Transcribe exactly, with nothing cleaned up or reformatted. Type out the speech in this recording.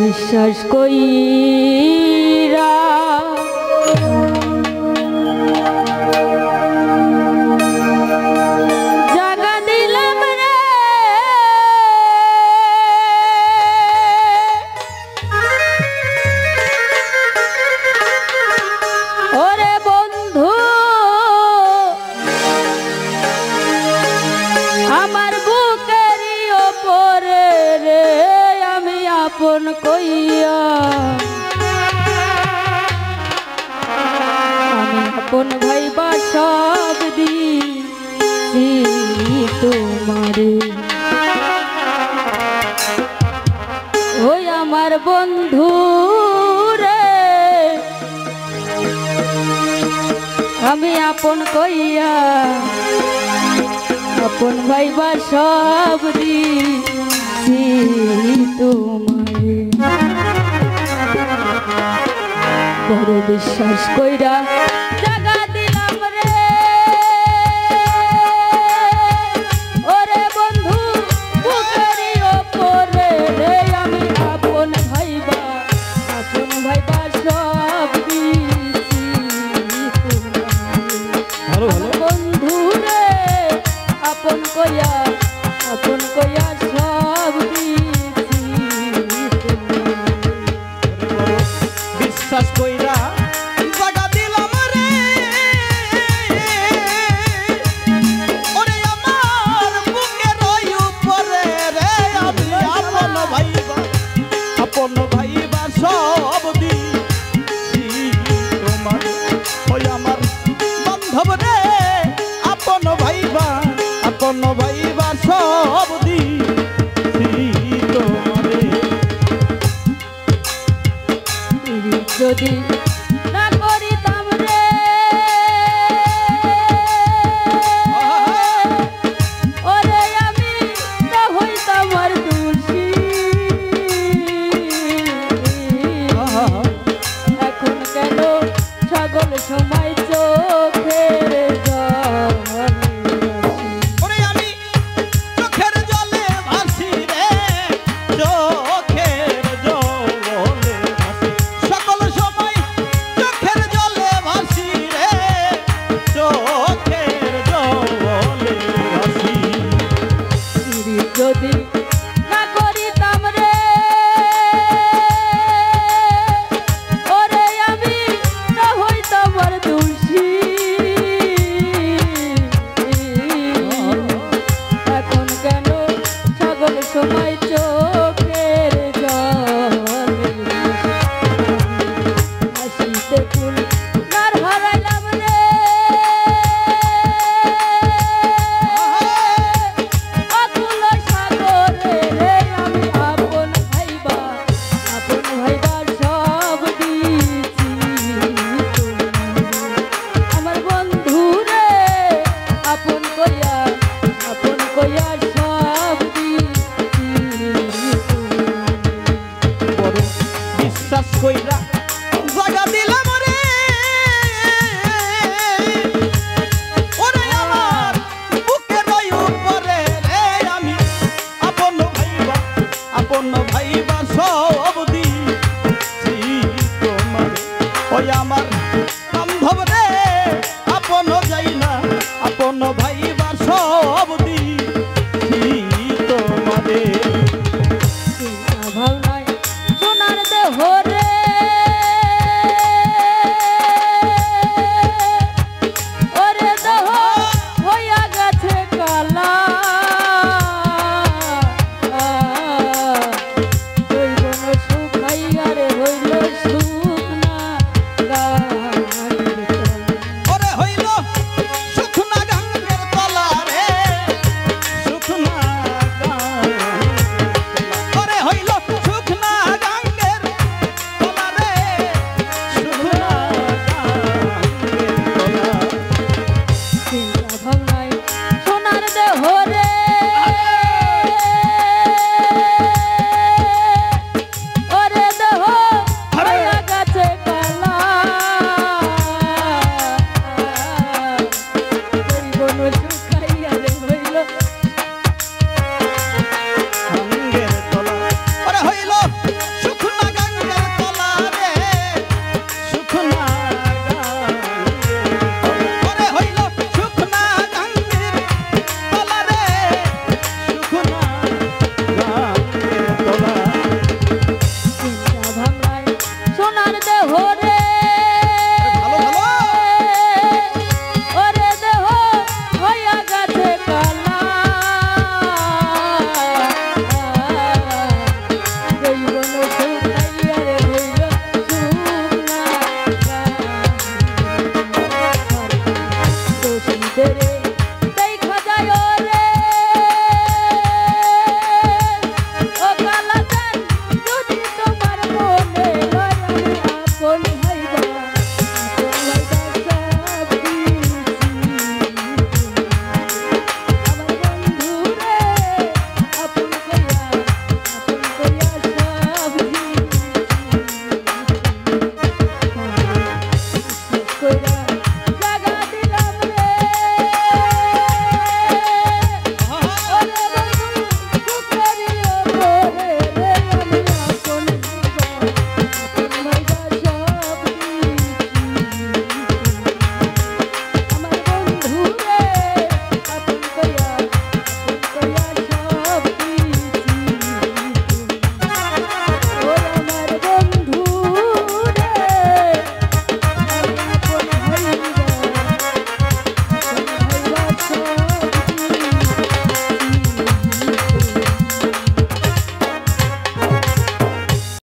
বিশ্বাস কইরা জাগা দিলাম রে ওরে বন্ধু আমার বুকেরই ওপরে রে আমি আপন কইয়া আমি আপন ভাইবা সব দিছি তোমারে ওই আমার বন্ধু রে আমি আপন কইয়া আপন ভাইবা সব দিছি তোমারে বড় বিশ্বাস কইরা জাগা দিলাম রে ওরে বন্ধু বুকেরই ওপরে রে আমি আপন ভাইবা আপন ভাইবা সব দিছি তোমারে বন্ধু রে আপন কইয়া আপন কইয়া সব দিছি বিশ্বাস কইরা জাগা দিলাম রে ওরে আমার বুকের উপরে রে আমি আপন ভাইবা আপন ভাইবা সব দিছি তোমার ওই আমার বান্ধব রে আপন ভাইবা আপন ভাইবা সব